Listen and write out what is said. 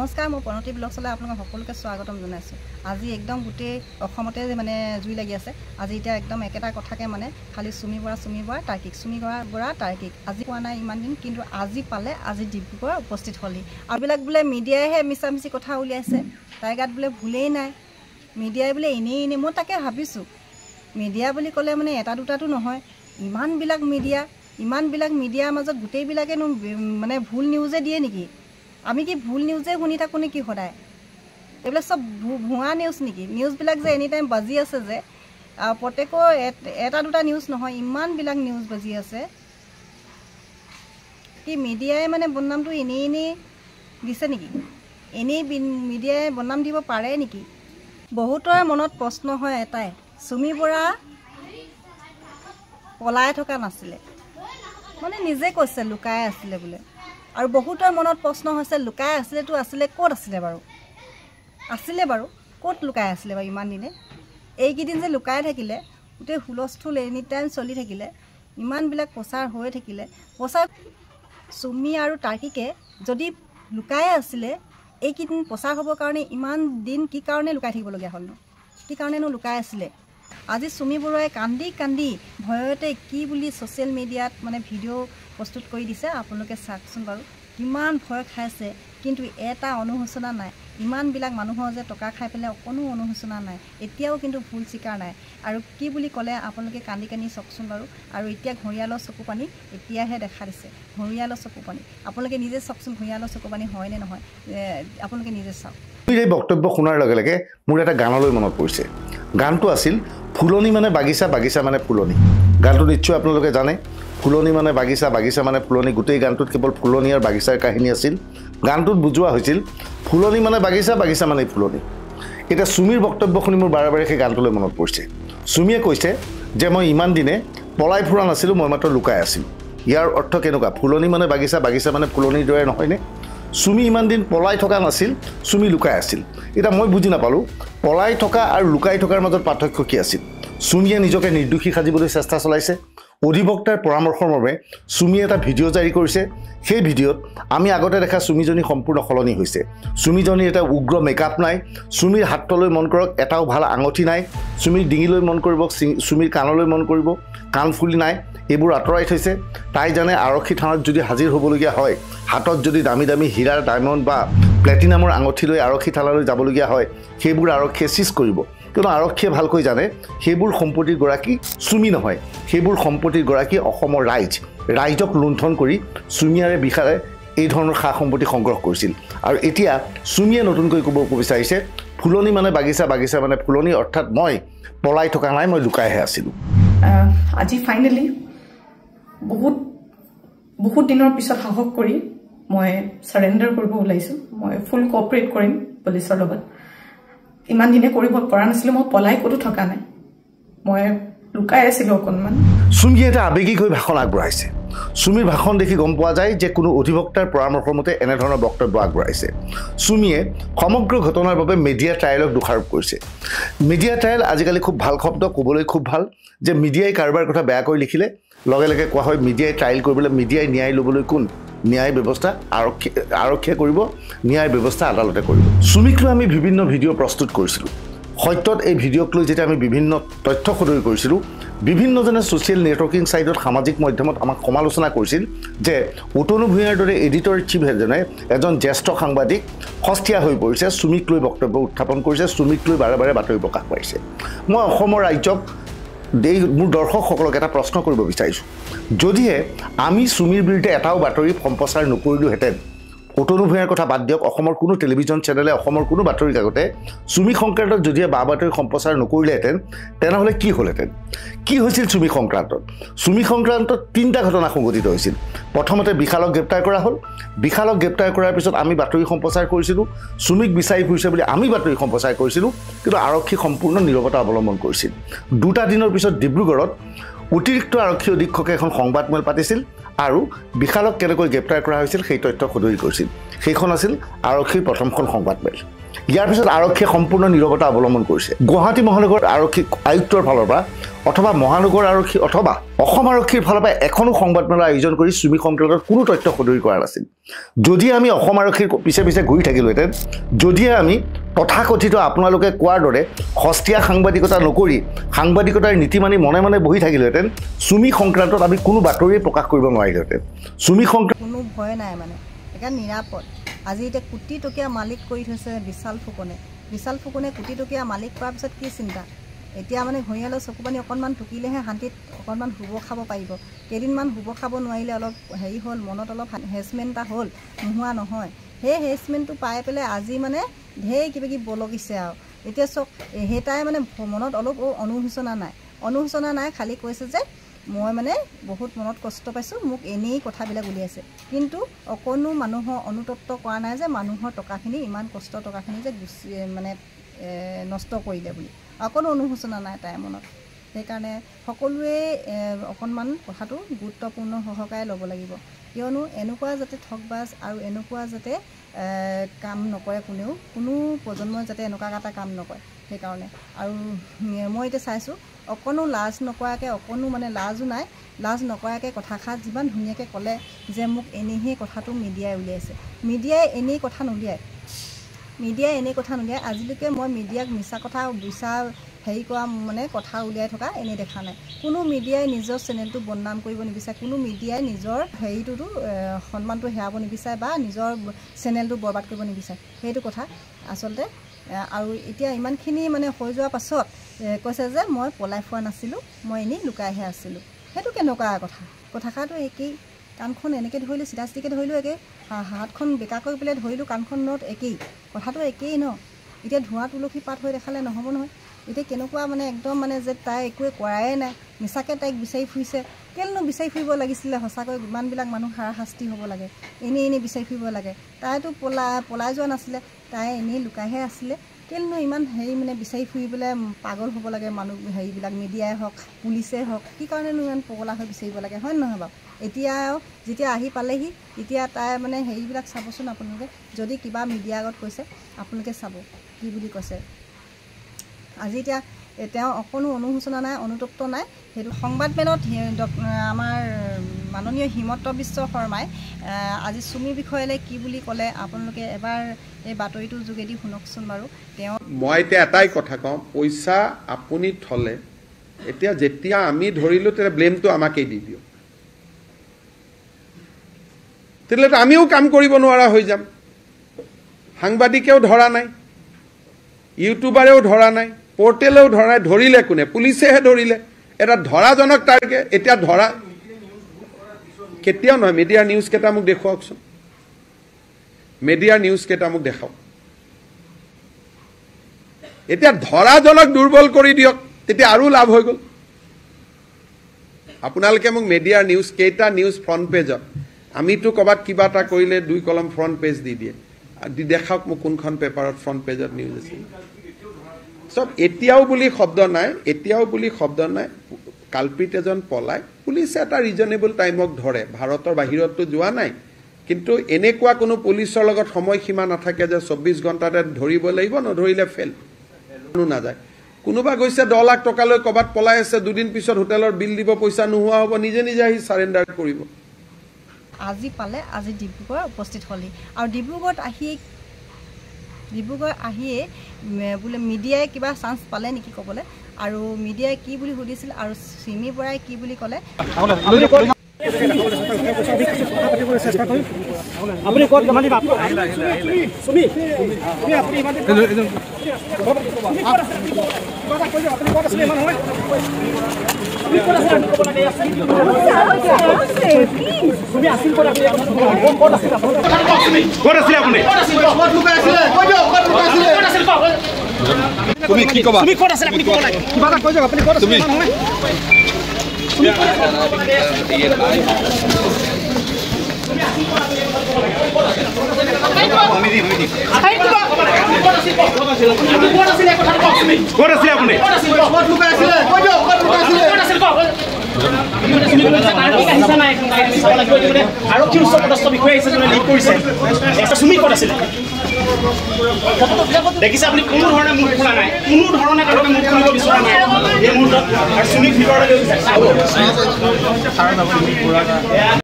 নমস্কাৰ মই প্ৰণতি ব্লগছলৈ আপোনালোক সকলোকে স্বাগতম জনাইছোঁ। আজি একদম গোটেই অসমতে মানে জুই লাগি আছে। আজি এতিয়া একদম একেটা কথাকে মানে খালি চুমি বৰা তাৰ্কিক চুমি বৰা তাৰ্কিক আজি পোৱা নাই ইমান দিন, কিন্তু আজি পালে। আজি ডিব্ৰুগড় উপস্থিত হ'লি আৰু বিলাক বোলে মিডিয়াইহে মিছামিছি কথা উলিয়াইছে, তাই গাত বোলে ভুলেই নাই, মিডিয়াই বোলে এনেই মই তাকে ভাবিছোঁ মিডিয়া বুলি ক'লে মানে এটা দুটাটো নহয়, ইমানবিলাক মিডিয়াৰ মাজত গোটেইবিলাকেনো মানে ভুল নিউজে দিয়ে নেকি? আমি কি ভুল নিউজে শুনি থাকোঁ নেকি সদায়? এইবিলাক চব ভুৱা নিউজ নেকি? নিউজবিলাক যে এনি টাইম বাজি আছে যে, প্ৰত্যেকৰ এটা দুটা নিউজ নহয়, ইমানবিলাক নিউজ বাজি আছে। কি মিডিয়াই মানে বদনামটো এনেই দিছে নেকি? এনেই মিডিয়াই বদনাম দিব পাৰে নেকি? বহুতৰ মনত প্ৰশ্ন হয় এটাই, চুমি বৰা পলাই থকা নাছিলে, মানে নিজে কৈছে লুকাই আছিলে বোলে। আৰু বহুতৰ মনত প্ৰশ্ন হৈছে লুকাই আছিলেতো আছিলে, ক'ত আছিলে বাৰু? ক'ত লুকাই আছিলে বাৰু ইমান দিনে? এইকেইদিন যে লুকাই থাকিলে, গোটেই হুলস্থুল এনি টাইম চলি থাকিলে, ইমানবিলাক প্ৰচাৰ হৈ থাকিলে, চুমি আৰু তাৰ্কিকে যদি লুকাই আছিলে, এইকেইদিন প্ৰচাৰ হ'বৰ কাৰণে ইমান দিন কি কাৰণে লুকাই থাকিবলগীয়া হ'লনো? কি কাৰণেনো লুকাই আছিলে? আজি চুমি বৰুৱাই কান্দি ভয়তে কি বুলি ছ'চিয়েল মিডিয়াত মানে ভিডিঅ' প্ৰস্তুত কৰি দিছে, আপোনালোকে চাওকচোন বাৰু। কিমান ভয় খাইছে, কিন্তু এটা অনুশোচনা নাই। ইমানবিলাক মানুহৰ যে টকা খাই পেলাই অকণো অনুশোচনা নাই, এতিয়াও কিন্তু ভুল স্বীকাৰ নাই। আৰু কি বুলি ক'লে আপোনালোকে কান্দি চাওকচোন বাৰু। আৰু এতিয়া ঘঁৰিয়ালৰ চকু পানী এতিয়াহে দেখা দিছে, ঘঁৰিয়ালৰ চকু পানী। আপোনালোকে নিজে চাওকচোন ঘঁৰিয়ালৰ চকু পানী হয় নে নহয়, আপোনালোকে নিজে চাওক। এই বক্তব্য শুনাৰ লগে লগে মোৰ এটা গানলৈ মনত পৰিছে। গানটো আছিল ফুলনি মানে বাগিচা, বাগিচা মানে ফুলনি। গানটো নিশ্চয় আপোনালোকে জানে, ফুলনি মানে বাগিচা, বাগিচা মানে ফুলনি। গোটেই গানটোত কেৱল ফুলনি আৰু বাগিচাৰ কাহিনী আছিল। গানটোত বুজোৱা হৈছিল ফুলনি মানে বাগিচা, বাগিচা মানে ফুলনি। এতিয়া চুমিৰ বক্তব্য শুনি মোৰ বাৰে বাৰে সেই গানটোলৈ মনত পৰিছে। চুমিয়ে কৈছে যে মই ইমান দিনে পলাই ফুৰা নাছিলোঁ, মই মাত্ৰ লুকাই আছিলোঁ। ইয়াৰ অৰ্থ কেনেকুৱা? ফুলনি মানে বাগিচা, বাগিচা মানে ফুলনিৰ দৰে নহয়নে? চুমি ইমান দিন পলাই থকা নাছিল, চুমি লুকাই আছিল। এতিয়া মই বুজি নাপালোঁ পলাই থকা আৰু লুকাই থকাৰ মাজত পাৰ্থক্য কি আছিল। চুমিয়ে নিজকে নিৰ্দোষী সাজিবলৈ চেষ্টা চলাইছে। অধিবক্তাৰ পৰামৰ্শৰ বাবে চুমিয়ে এটা ভিডিঅ' জাৰি কৰিছে। সেই ভিডিঅ'ত আমি আগতে দেখা চুমিজনী সম্পূৰ্ণ সলনি হৈছে। চুমিজনীৰ এটা উগ্ৰ মেকআপ নাই, চুমিৰ হাতলৈ মন কৰক এটাও ভাল আঙঠি নাই, চুমিৰ ডিঙিলৈ মন কৰিব, চুমিৰ কাণলৈ মন কৰিব কাণফুলি নাই, এইবোৰ আঁতৰাই থৈছে। তাই জানে আৰক্ষী থানাত যদি হাজিৰ হ'বলগীয়া হয়, হাতত যদি দামী দামী হীৰাৰ ডায়মণ্ড বা প্লেটিনামৰ আঙঠি লৈ আৰক্ষী থানালৈ যাবলগীয়া হয়, সেইবোৰ আৰক্ষীয়ে চিজ কৰিব। কিন্তু আৰক্ষীয়ে ভালকৈ জানে সেইবোৰ সম্পত্তিৰ গৰাকী চুমি নহয়, সেইবোৰ সম্পত্তিৰ গৰাকী অসমৰ ৰাইজক লুণ্ঠন কৰি চুমিয়াৰে বিষাৰে এই ধৰণৰ সা সম্পত্তি সংগ্ৰহ কৰিছিল। আৰু এতিয়া চুমিয়ে নতুনকৈ ক'ব বিচাৰিছে ফুলনি মানে বাগিচা, বাগিচা মানে ফুলনি, অৰ্থাৎ মই পলাই থকা নাই, মই লুকাইহে আছিলোঁ। আজি ফাইনেলি বহুত দিনৰ পিছত সাহস কৰি মই চাৰেণ্ডাৰ কৰিব ওলাইছোঁ। মই ফুল কোঅপাৰেট কৰিম পুলিচৰ লগত। ইমান দিনে কৰিব পৰা নাছিলোঁ, মই পলাই ক'তো থকা নাই, মই লুকাই আছিলোঁ অকণমান। চুমিয়ে এটা আৱেগিক হৈ ভাষণ আগবঢ়াইছে। চুমিৰ ভাষণ দেখি গম পোৱা যায় যে কোনো অধিবক্তাৰ পৰামৰ্শৰ মতে এনেধৰণৰ বক্তব্য আগবঢ়াইছে। চুমিয়ে সমগ্ৰ ঘটনাৰ বাবে মিডিয়া ট্ৰায়েলক দোষাৰোপ কৰিছে। মিডিয়া ট্ৰায়েল আজিকালি খুব ভাল শব্দ, ক'বলৈ খুব ভাল, যে মিডিয়াই কাৰোবাৰ কথা বেয়াকৈ লিখিলে লগে লগে কোৱা হয় মিডিয়াই ট্ৰায়েল কৰিবলৈ, মিডিয়াই ন্যায় ল'বলৈ কোন? ন্যায় ব্যৱস্থা আৰক্ষীয়ে কৰিব, ন্যায় ব্যৱস্থা আদালতে কৰিব। চুমিক লৈ আমি বিভিন্ন ভিডিঅ' প্ৰস্তুত কৰিছিলোঁ। সত্যত এই ভিডিঅ'ক লৈ যেতিয়া আমি বিভিন্ন তথ্য সদৰি কৰিছিলোঁ, বিভিন্নজনে ছ'চিয়েল নেটৱৰ্কিং ছাইটত সামাজিক মাধ্যমত আমাক সমালোচনা কৰিছিল যে উতনু ভূঞাৰ দৰে এডিটৰ চিফ এজনে, এজন জ্যেষ্ঠ সাংবাদিক সস্তীয়া হৈ পৰিছে, চুমিক লৈ বক্তব্য উত্থাপন কৰিছে, চুমিক লৈ বাৰে বাৰে বাতৰি প্ৰকাশ পাইছে। মই অসমৰ ৰাইজক, মোৰ দৰ্শকসকলক এটা প্ৰশ্ন কৰিব বিচাৰিছোঁ, যদিহে আমি চুমিৰ বিৰুদ্ধে এটাও বাতৰি সম্প্ৰচাৰ নকৰিলোহেঁতেন, উতনু ভূঞাৰ কথা বাদ দিয়ক, অসমৰ কোনো টেলিভিজন চেনেলে, অসমৰ কোনো বাতৰি কাকতে চুমি সংক্ৰান্তত যদিহে বা বাতৰি সম্প্ৰচাৰ নকৰিলেহেঁতেন, তেনেহ'লে কি হ'লহেঁতেন? কি হৈছিল চুমি সংক্ৰান্তত? চুমি সংক্ৰান্তত 3টা ঘটনা সংঘটিত হৈছিল। প্ৰথমতে বিশালক গ্ৰেপ্তাৰ কৰা হ'ল। বিশালক গ্ৰেপ্তাৰ কৰাৰ পিছত আমি বাতৰি সম্প্ৰচাৰ কৰিছিলোঁ, চুমিক বিচাৰি ফুৰিছে বুলি আমি বাতৰি সম্প্ৰচাৰ কৰিছিলোঁ, কিন্তু আৰক্ষী সম্পূৰ্ণ নীৰৱতা অৱলম্বন কৰিছিল। 2টা দিনৰ পিছত ডিব্ৰুগড়ত অতিৰিক্ত আৰক্ষী অধীক্ষকে এখন সংবাদমেল পাতিছিল আৰু বিশালক কেনেকৈ গ্ৰেপ্তাৰ কৰা হৈছিল সেই তথ্য সদৰি কৰিছিল সেইখন আছিল আৰক্ষীৰ প্ৰথমখন সংবাদমেল ইয়াৰ পিছত আৰক্ষীয়ে সম্পূৰ্ণ নীৰৱতা অৱলম্বন কৰিছে গুৱাহাটী মহানগৰ আৰক্ষী আয়ুক্তৰ ফালৰ পৰা অথবা মহানগৰ আৰক্ষী অথবা অসম আৰক্ষীৰ ফালৰ পৰা এখনো সংবাদমেলৰ আয়োজন কৰি চুমি সংক্ৰান্তত কোনো তথ্য সদৰি কৰা নাছিল যদি আমি অসম আৰক্ষীৰ পিছে পিছে ঘূৰি থাকিলোহেঁতেন যদিহে আমি তথাকথিত আপোনালোকে কোৱাৰ দৰে সস্তীয়া সাংবাদিকতা নকৰি সাংবাদিকতাৰ নীতি মানি মনে মনে বহি থাকিলোহেঁতেন চুমি সংক্ৰান্তত আমি কোনো বাতৰিয়ে প্ৰকাশ কৰিব নোৱাৰিলোহেঁতেন চুমি সংক্ৰান্ত কোনো ভয় নাই মানে একে নিৰাপদ আজি এতিয়া কোটি টকীয়া মালিক কৰি থৈছে বিশাল ফুকনে কোটি টকীয়া মালিক কৰাৰ পিছত কি চিন্তা এতিয়া মানে ঘঁৰিয়ালৈ চকুপানী অকণমান টুকিলেহে শান্তিত অকণমান শুব খাব পাৰিব কেইদিনমান শুব খাব নোৱাৰিলে অলপ হেৰি হ'ল মনত অলপ হেৰেচমেণ্ট এটা হ'ল নোহোৱা নহয় সেই হেৰেচমেণ্টটো পাই পেলাই আজি মানে ঢেৰ কিবা কিবি বলকিছে আৰু এতিয়া চক সেইটাই মানে মনত অলপ অনুশোচনা নাই খালি কৈছে যে মই মানে বহুত মনত কষ্ট পাইছোঁ মোক এনেই কথাবিলাক উলিয়াইছে কিন্তু অকণো মানুহৰ অনুতপ্ত কৰা নাই যে মানুহৰ টকাখিনি ইমান কষ্ট টকাখিনি যে মানে নষ্ট কৰিলে বুলি অকণো অনুশোচনা নাই তাইৰ মনত সেইকাৰণে সকলোৱে অকণমান কথাটো গুৰুত্বপূৰ্ণ সহকাৰে ল'ব লাগিব কিয়নো এনেকুৱা যাতে ঠগবাজ আৰু এনেকুৱা যাতে কাম নকৰে কোনো প্ৰজন্মই যাতে এনেকুৱা এটা কাম নকৰে সেইকাৰণে আৰু মই এতিয়া চাইছোঁ অকণো লাজ নকৰাকৈ অকণো মানে লাজো নাই লাজ নকৰাকৈ কথাষাৰ যিমান ধুনীয়াকৈ ক'লে যে মোক এনেইহে কথাটো মিডিয়াই উলিয়াইছে মিডিয়াই এনেই কথা নুলিয়ায় আজিলৈকে মই মিডিয়াক মিছা কথা হেৰি কৰা মানে কথা উলিয়াই থকা এনেই দেখা নাই কোনো মিডিয়াই নিজৰ চেনেলটো বদনাম কৰিব নিবিচাৰে কোনো মিডিয়াই নিজৰ হেৰিটোতো সন্মানটো হেৰাব নিবিচাৰে বা নিজৰ চেনেলটো বৰবাদ কৰিব নিবিচাৰে সেইটো কথা আচলতে আৰু এতিয়া ইমানখিনি মানে হৈ যোৱাৰ পাছত কৈছে যে মই পলাই ফুৰা নাছিলোঁ মই এনেই লুকাইহে আছিলোঁ সেইটো কেনেকুৱা কথাষাৰটো একেই কাণখন এনেকৈ ধৰিলোঁ চিধা চিধিকৈ ধৰিলোঁ একেই হাতখন বেকা কৰি পেলাই ধৰিলোঁ কাণখনত একেই কথাটো একেই ন এতিয়া ধোঁৱা তুলসী পাত হৈ দেখালে নহ'ব নহয় এতিয়া কেনেকুৱা মানে একদম মানে যে তাই একোৱে কৰাই নাই মিছাকৈ তাইক বিচাৰি ফুৰিছে কেলেনো বিচাৰি ফুৰিব লাগিছিলে সঁচাকৈ ইমানবিলাক মানুহ হাৰাশাস্তি হ'ব লাগে এনেই বিচাৰি ফুৰিব লাগে তাইতো পলাই যোৱা নাছিলে তাই এনেই লুকাইহে আছিলে কেলেনো ইমান হেৰি মানে বিচাৰি ফুৰিবলৈ পাগল হ'ব লাগে মানুহ হেৰিবিলাক মিডিয়াই হওক পুলিচেই হওক কি কাৰণেনো ইমান পগলা হৈ বিচাৰিব লাগে হয় নহয় বাৰু এতিয়া যেতিয়া আহি পালেহি এতিয়া তাই মানে হেৰিবিলাক চাবচোন আপোনালোকে যদি কিবা মিডিয়াৰ আগত কৈছে আপোনালোকে চাব কি বুলি কৈছে আজি এতিয়া তেওঁ অকণো অনুশোচনা নাই অনুতপ্ত নাই সেইটো সংবাদমেলত আমাৰ মাননীয় হিমন্ত বিশ্ব শৰ্মাই আজি চুমি বিষয়লৈ কি বুলি ক'লে আপোনালোকে এবাৰ এই বাতৰিটোৰ যোগেদি শুনকচোন বাৰু তেওঁ মই এতিয়া এটাই কথা কওঁ পইচা আপুনি থলে এতিয়া যেতিয়া আমি ধৰিলোঁ তেতিয়া ব্লেমটো আমাকেই দি দিয়ক তেতিয়াহ'লে আমিও কাম কৰিব নোৱাৰা হৈ যাম সাংবাদিকেও ধৰা নাই ইউটিউবাৰেও ধৰা নাই পোৰ্টেলেও ধৰা ধৰিলে কোনে পুলিচেহে ধৰিলে এটা ধৰাজনক টাৰ্গে এতিয়া ধৰা কেতিয়াও নহয় মিডিয়াৰ নিউজ কেইটা মোক দেখুৱাওকচোন মিডিয়াৰ নিউজ কেইটা মোক দেখাওক এতিয়া ধৰাজনক দুৰ্বল কৰি দিয়ক তেতিয়া আৰু লাভ হৈ গ'ল আপোনালোকে মোক মিডিয়াৰ নিউজ কেইটা নিউজ ফ্ৰণ্ট পেজত আমিতো ক'ৰবাত কিবা এটা কৰিলে 2 কলম ফ্ৰণ্ট পেজ দি দিয়ে দেখাওক মোক কোনখন পেপাৰত ফ্ৰণ্ট পেজত নিউজ আছে সব এতিয়াও বুলি শব্দ নাই কালপ্ৰিট এজন পলাই পুলিচে এটা ৰিজনেবল টাইমক ধৰে ভাৰতৰ বাহিৰতো যোৱা নাই কিন্তু এনেকুৱা কোনো পুলিচৰ লগত সময়সীমা নাথাকে যে 24 ঘণ্টাতে ধৰিব লাগিব নধৰিলে ফেল নাযায় কোনোবা গৈছে 10 লাখ টকালৈ ক'ৰবাত পলাই আছে দুদিন পিছত হোটেলৰ বিল দিব পইচা নোহোৱা হ'ব নিজে আহি সাৰেন্ডাৰ কৰিব আজি পালে আজি ডিব্ৰুগড় উপস্থিত হ'লি আৰু ডিব্ৰুগড় আহিয়ে বোলে মিডিয়াই কিবা চান্স পালে নেকি ক'বলৈ আৰু মিডিয়াই কি বুলি সুধিছিল আৰু চিমি বৰাই কি বুলি ক'লে আপুনি ক'ত জমা দিবা চুমি আপুনি তুমি কি কবা তুমি ক'ত আছে আপুনি ক'ব লাগে কিবা এটা কৈ যাওক আপুনি ক'ত আছে নহয় আৰক্ষীৰ উচ্চপদস্থ বিষয়া আহিছে যোনে লিড কৰিছে চুমি ক'ত আছিলে দেখিছে আপুনি কোনো ধৰণে মুখ খোলা নাই কোনো ধৰণে তেওঁলোকে মুখ খুলিব বিচৰা নাই এই মুহূৰ্তত আৰু চুমিক ভিতৰলৈ